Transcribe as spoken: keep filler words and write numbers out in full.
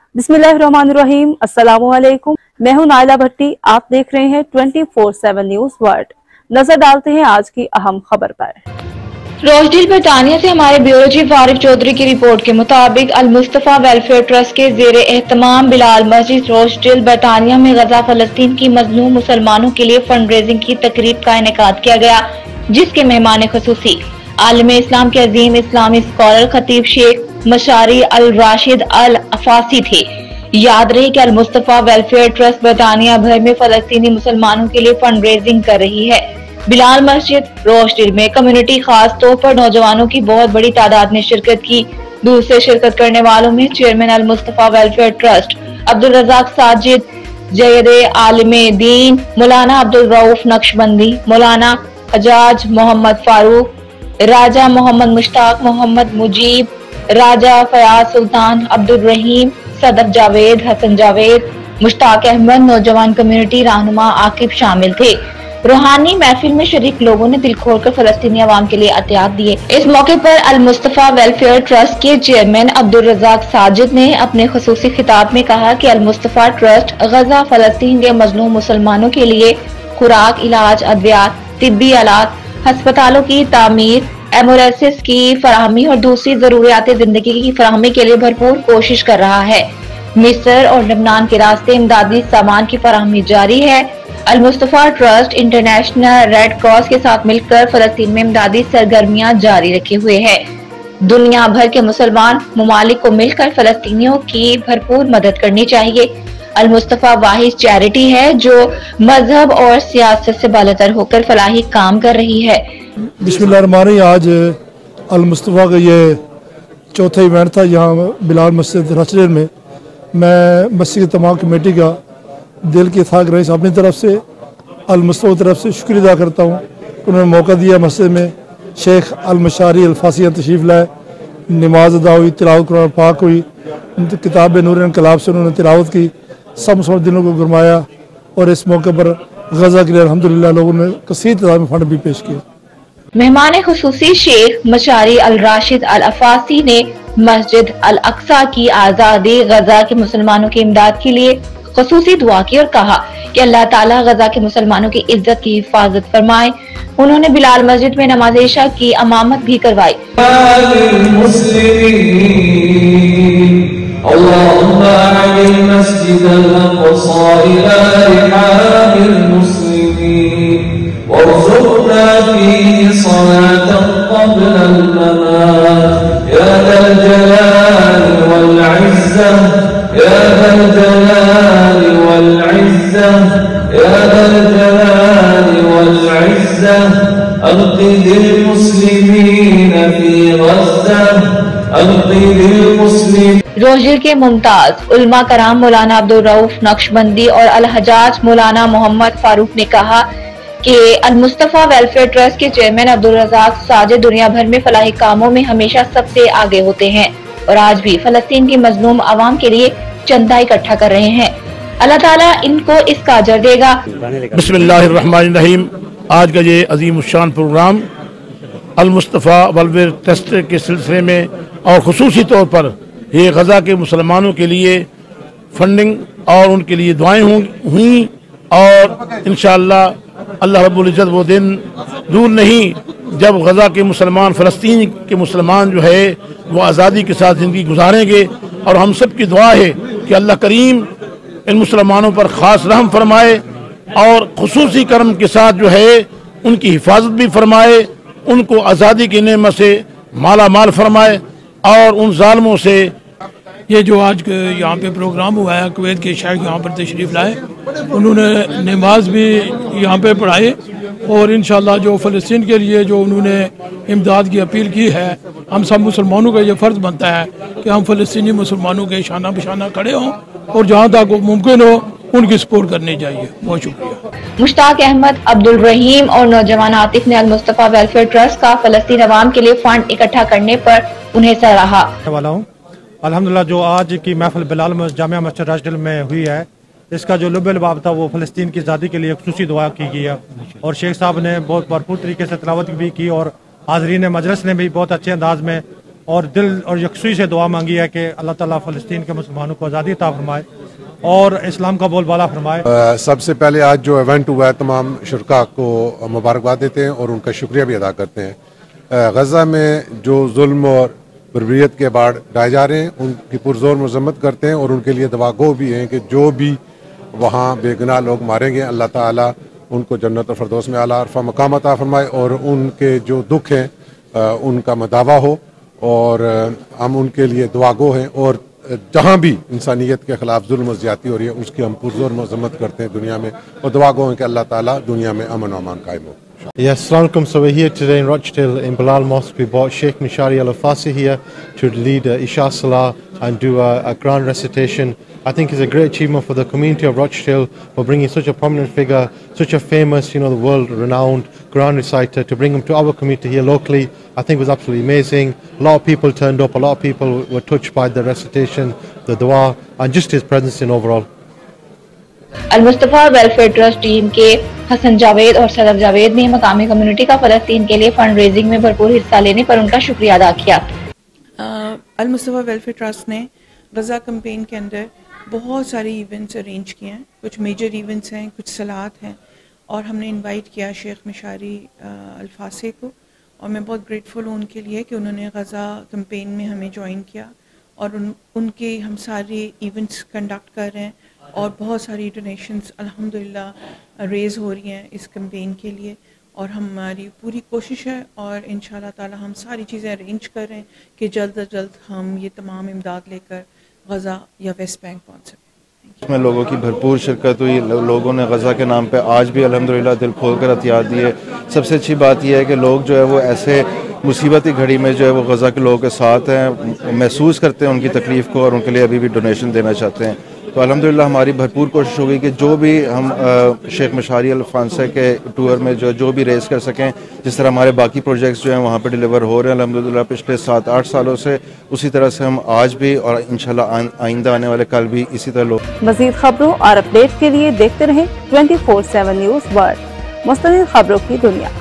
बिस्मिल्लाहिर्रहमानिर्रहीम, अस्सलामुअलैकुम। मैं हूं नाइला भट्टी। आप देख रहे हैं twenty four seven news world. नजर डालते हैं आज की अहम खबर पर। रोजडील बरतानिया से हमारे ब्यूरो चीफ आरिफ चौधरी की रिपोर्ट के मुताबिक अल मुस्तफा वेलफेयर ट्रस्ट के जेरे एहतमाम बिलाल मस्जिद रोजडील बरतानिया में गजा फलस्तीन की मजलूम मुसलमानों के लिए फंड रेजिंग की तकरीब का इनेकाद किया गया, जिसके मेहमान खुसूसी आलिम इस्लाम के अजीम इस्लामी स्कॉलर खतीब शेख Mishary al Rashid Alafasy थे। याद रहे कि अल मुस्तफा वेलफेयर ट्रस्ट बरतानिया भर में फलस्तीनी मुसलमानों के लिए फंड रेजिंग कर रही है। बिलाल मस्जिद रोजडील में कम्युनिटी खास तौर पर नौजवानों की बहुत बड़ी तादाद ने शिरकत की। दूसरे शिरकत करने वालों में chairman Al Mustafa welfare trust Abdul Razzaq Sajid, जयदे आलिम दीन मौलाना अब्दुल रऊफ नक्शबंदी, मौलाना अजाज मोहम्मद फारूक, राजा मोहम्मद मुश्ताक मोहम्मद मुजीब, राजा फयाज सुल्तान अब्दुल रहीम, सदर जावेद हसन जावेद, मुश्ताक अहमद, नौजवान कम्युनिटी रहनुमा आकिब शामिल थे। रूहानी महफिल में शरीक लोगों ने दिल खोलकर फलस्तीनी अवाम के लिए अतियात दिए। इस मौके पर अल मुस्तफा वेलफेयर ट्रस्ट के चेयरमैन अब्दुल रजाक साजिद ने अपने खुसूसी खिताब में कहा कि अल मुस्तफा ट्रस्ट गजा फलस्तीन के मजलूम मुसलमानों के लिए खुराक, इलाज, अद्वियात, तिब्बी आलात, अस्पतालों की तामीर, एम्बुलेंसेस की फराहमी और दूसरी जरूरियात जिंदगी की फराहमी के लिए भरपूर कोशिश कर रहा है। मिस्र और लबनान के रास्ते इमदादी सामान की फराहमी जारी है। Al Mustafa trust international red cross के साथ मिलकर फलस्तीन में इमदादी सरगर्मियां जारी रखे हुए है। दुनिया भर के मुसलमान ममालिक को मिलकर फलस्तीनियों की भरपूर मदद करनी चाहिए। अल मुस्तफा वाहिद चैरिटी है जो मजहब और सियासत से बालातर होकर फलाही काम कर रही है। बिस्मिल्लाहिर्रहमानिर्रहीम। आज अल मुस्तफा का ये चौथा इवेंट था यहाँ बिलाल मस्जिद रोजडील में। मैं मस्जिद की तमाम कमेटी का दिल की थाक रईस अपनी तरफ से अल मुस्तफा की तरफ से शुक्रिया अदा करता हूँ। उन्होंने मौका दिया मस्जिद में शेख अल मशारी अल फासी तशरीफ़ लाए, नमाज अदा हुई, तिलावत कुरान पाक हुई, किताब नूर इनकलाब से उन्होंने तिलावत की, सब मुसलमान दिलों को गुरमाया और इस मौके पर गजा के लिए अल्हम्दुलिल्लाह लोगों ने कसीर तादाद में फंड भी पेश किए। मेहमान खुसूसी शेख मशारी अल राशिद अल अफासी ने मस्जिद अल अक्सा की आज़ादी, गजा के मुसलमानों की इमदाद के लिए खुसूसी दुआ की और कहा कि अल्लाह ताला गजा के मुसलमानों की इज्जत की हिफाजत फरमाए। उन्होंने बिलाल मस्जिद में नमाज इशा की अमामत भी करवाई। रोजडील के मुमताज उलमा कराम मौलाना अब्दुल रऊफ नक्शबंदी और अल हजाज मौलाना मोहम्मद फारूक ने कहा कि अल मुस्तफा वेलफेयर ट्रस्ट के चेयरमैन अब्दुल रजाक साजिद दुनिया भर में फलाही कामों में हमेशा सबसे आगे होते हैं और आज भी फलस्तीन की मजलूम अवाम के लिए चंदा इकट्ठा कर रहे हैं। अल्लाह ताला इनको इसका अजर देगा। बिस्मिल्लाहिर्रहमानिर्रहीम। आज का ये अजीम शान programme Al Mustafa welfare trust के सिलसिले में और खुसूसी तौर पर ये गजा के मुसलमानों के लिए फंडिंग और उनके लिए दुआएं हुई और इंशाअल्लाह अल्लाह रब्बुल इज़्ज़त वो दिन दूर नहीं जब गजा के मुसलमान फ़लस्तीन के मुसलमान जो है वो आज़ादी के साथ ज़िंदगी गुजारेंगे। और हम सब की दुआ है कि अल्लाह करीम इन मुसलमानों पर ख़ास रहम फरमाए और खुसूसी करम के साथ जो है उनकी हिफाजत भी फरमाए, उनको आज़ादी की नेमत से माला माल फरमाए और उन जालिमों से। ये जो आज यहाँ पे प्रोग्राम हुआ है, कुवैत के शेख यहाँ पर तशरीफ़ लाए, उन्होंने नमाज भी यहाँ पे पढ़ाई और इंशाल्लाह जो फ़लस्तीन के लिए जो उन्होंने इमदाद की अपील की है, हम सब मुसलमानों का ये फ़र्ज़ बनता है कि हम फ़लस्तीनी मुसलमानों के शाना बशाना खड़े हों और जहाँ तक मुमकिन हो उनकी सपोर्ट करनी चाहिए। बहुत शुक्रिया। मुश्ताक अहमद, अब्दुल रहीम और नौजवान आतिफ ने अल मुस्तफा वेलफेयर ट्रस्ट का फ़लस्तीन अवाम के लिए फंड इकट्ठा करने पर उन्हें सराहा। अल्हम्दुलिल्लाह जो आज की महफिल बिलाल जामिया मस्जिद रोजडील में हुई है, इसका जो लुब लबाब था वो फ़लस्तीन की आज़ादी के लिए खुसूसी दुआ की गई है और शेख साहब ने बहुत भरपूर तरीके से तिलावत भी की और हाज़रीन मजलिस ने भी बहुत अच्छे अंदाज में اور دل اور یکسوئی سے دعا مانگی ہے کہ اللہ تعالیٰ فلسطین کے مسلمانوں کو آزادی عطا فرمائے اور اسلام کا بول بالا فرمائے۔ سب سے پہلے آج جو ایونٹ ہوا ہے تمام شرکاء کو مبارکباد دیتے ہیں اور ان کا شکریہ بھی ادا کرتے ہیں۔ غزہ میں جو ظلم اور بربریت کے باڑ ڈائے جا رہے ہیں ان کی پرزور مذمت کرتے ہیں اور ان کے لیے دعا گو بھی ہیں کہ جو بھی وہاں بے گناہ لوگ ماریں گے اللہ تعالیٰ ان کو جنت الفردوس میں اعلیٰ عرفہ مقام عطا فرمائے اور ان کے جو دکھ ہیں ان کا مداوع ہو، اور ہم ان کے لیے دعا گو ہیں، اور جہاں بھی انسانیت کے خلاف ظلم و زیادتی ہو رہی ہے اس کی ہم پرزور مذمت کرتے ہیں دنیا میں، اور دعا گو ہیں کہ اللہ تعالیٰ دنیا میں امن و امان قائم ہو۔ Yes, Assalamu alaikum. So we're here today in Rochdale in Bilal Mosque. We brought Sheikh Mishari Al-Afasi here to lead uh, Isha Salah and do a, a Quran recitation. I think it's a great achievement for the community of Rochdale for bringing such a prominent figure, such a famous, you know, the world-renowned Quran reciter, to bring him to our community here locally. I think it was absolutely amazing. A lot of people turned up, a lot of people were touched by the recitation, the dua, and just his presence in overall. Al Mustafa welfare trust team کے حسن جاوید اور صدر جاوید نے مقامی community کا فلسطین کے لیے fund raising میں بھرپور حصہ لینے پر ان کا شکریہ ادا کیا۔ المصطفیٰ ویلفیئر ٹرسٹ نے غزہ کمپین کے اندر بہت سارے ایونٹس ارینج کیے ہیں، کچھ میجر ایونٹس ہیں، کچھ صلوات ہیں، اور ہم نے انوائٹ کیا شیخ مشاری الفاسی کو، اور میں بہت گریٹفل ہوں ان کے لیے کہ انہوں نے غزہ کمپین میں ہمیں جوائن کیا، اور ان ان کے ہم سارے ایونٹس کنڈکٹ کر رہے ہیں، اور بہت ساری ڈونیشنز الحمدللہ ریز ہو رہی ہیں اس کمپین کے لیے، اور ہماری پوری کوشش ہے اور انشاءاللہ تعالی ہم ساری چیزیں ارینج کر رہے ہیں کہ جلد از جلد ہم یہ تمام امداد لے کر غزہ یا ویسٹ بینک پہنچ سکیں۔ اس میں لوگوں کی بھرپور شرکت ہوئی، لوگوں نے غزہ کے نام پہ آج بھی الحمدللہ دل کھول کر عطیات دیے۔ سب سے اچھی بات یہ ہے کہ لوگ جو ہے وہ ایسے مصیبتی گھڑی میں جو ہے وہ غزہ کے لوگوں کے ساتھ ہیں، محسوس کرتے ہیں ان کی تکلیف کو، اور ان کے لیے ابھی بھی ڈونیشن دینا چاہتے ہیں۔ تو الحمدللہ ہماری بھرپور کوشش ہوگی کہ جو بھی ہم شیخ مشاری الفانسہ کے ٹور میں جو جو بھی ریز کر سکیں، جس طرح ہمارے باقی پروجیکٹس جو ہیں وہاں پہ ڈیلیور ہو رہے ہیں الحمدللہ پچھلے سات آٹھ سالوں سے، اسی طرح سے ہم آج بھی اور انشاءاللہ آئندہ آنے والے کل بھی اسی طرح لوگ۔ مزید خبروں اور اپڈیٹ کے لیے دیکھتے رہیں twenty four seven news world, مستند خبروں کی دنیا۔